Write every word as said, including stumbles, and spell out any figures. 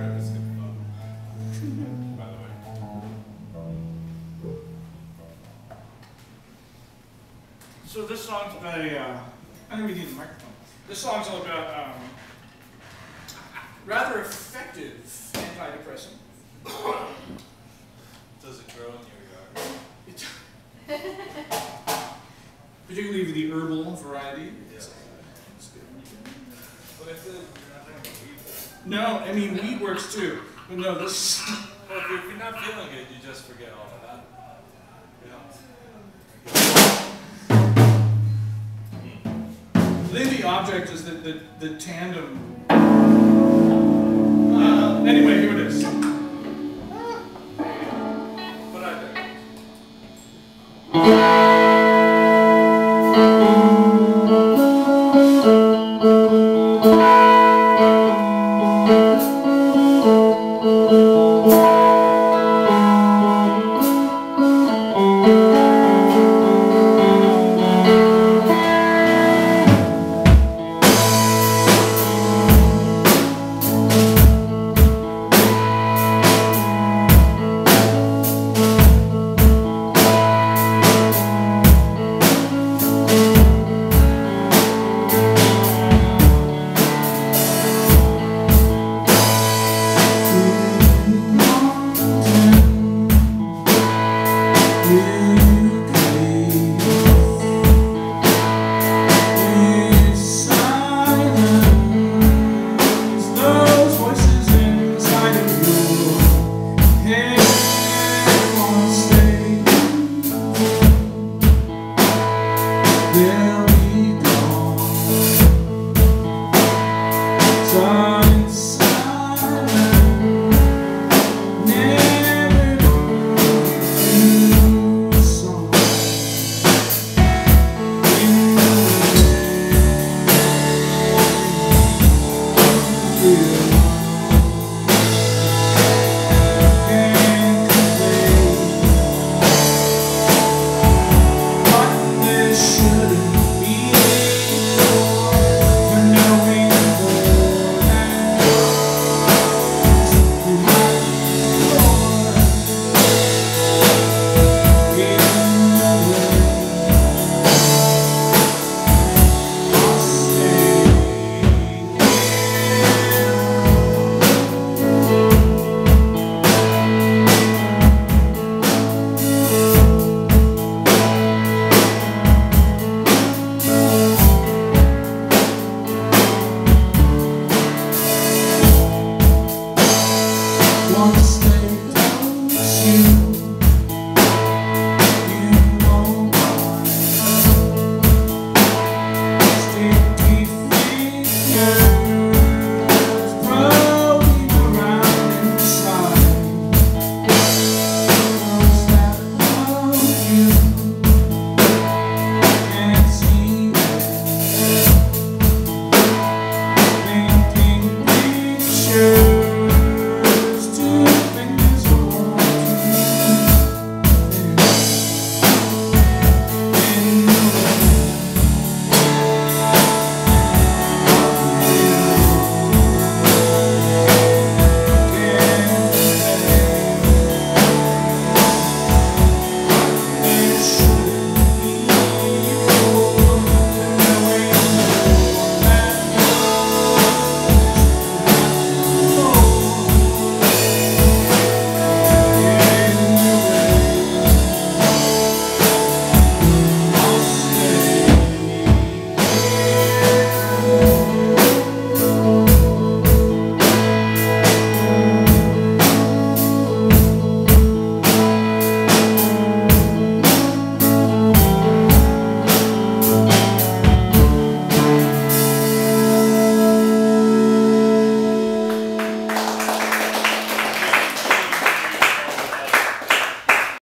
It's good fun. By the way. So this song's about a, uh, I think we need the microphone. This song's all about um, rather effective antidepressant. Does it grow in your yard? Particularly the herbal variety. Yeah. It's, uh, it's good. But I feel like you're not talking about weed. No, I mean weed works too. But no, this. Well, if you're not feeling good, you just forget all of that. You know? I think the object is that the, the tandem